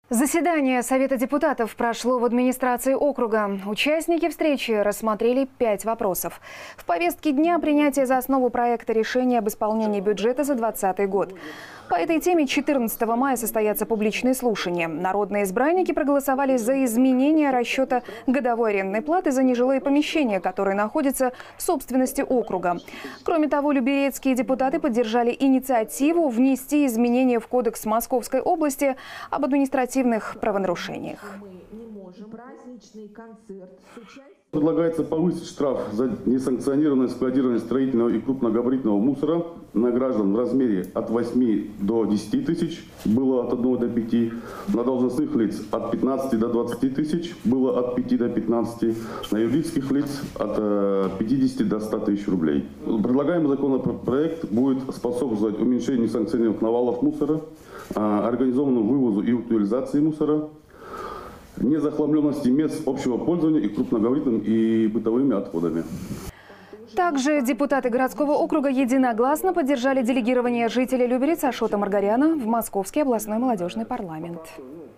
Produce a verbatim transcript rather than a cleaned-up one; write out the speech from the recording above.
Заседание Совета депутатов прошло в администрации округа. Участники встречи рассмотрели пять вопросов. В повестке дня принятие за основу проекта решения об исполнении бюджета за двадцатый год. По этой теме четырнадцатого мая состоятся публичные слушания. Народные избранники проголосовали за изменение расчета годовой арендной платы за нежилые помещения, которые находятся в собственности округа. Кроме того, люберецкие депутаты поддержали инициативу внести изменения в Кодекс Московской области об административных правонарушениях. Предлагается повысить штраф за несанкционированное складирование строительного и крупногабаритного мусора на граждан в размере от восьми до десяти тысяч, было от одного до пяти, на должностных лиц от пятнадцати до двадцати тысяч, было от пяти до пятнадцати, на юридических лиц от пятидесяти до ста тысяч рублей. Предлагаемый законопроект будет способствовать уменьшению несанкционированных навалов мусора, организованному вывозу и утилизации мусора, незахламленности мест общего пользования и крупногабаритными и бытовыми отходами. Также депутаты городского округа единогласно поддержали делегирование жителя Люберец Ашота Маргаряна в Московский областной молодежный парламент.